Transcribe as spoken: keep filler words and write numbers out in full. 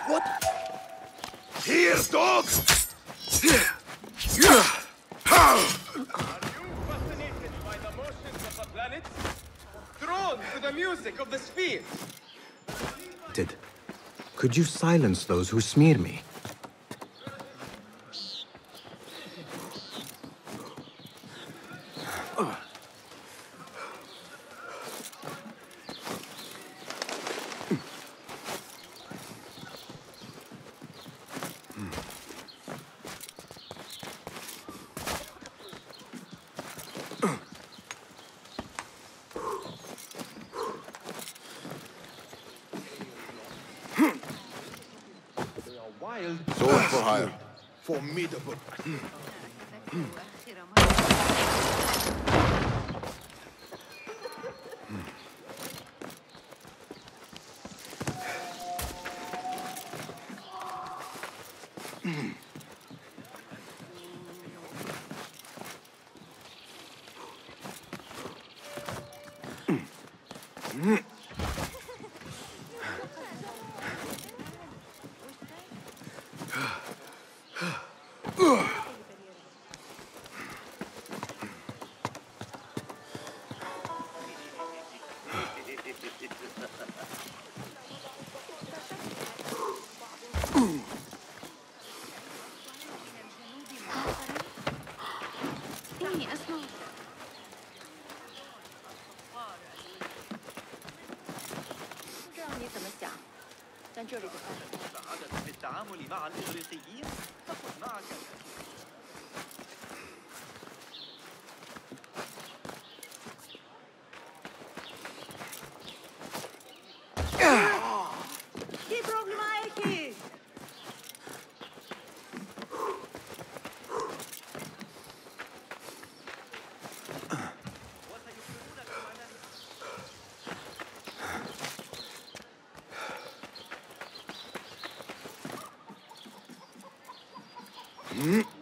What? Here, dog! Are you fascinated by the motions of the planets? Drawn to the music of the sphere? Did. Could you silence those who smear me? Sword for hire. Formidable. سعادة بالتعامل مع الإغريقيين فخذ معك Che problema è qui? Hmm?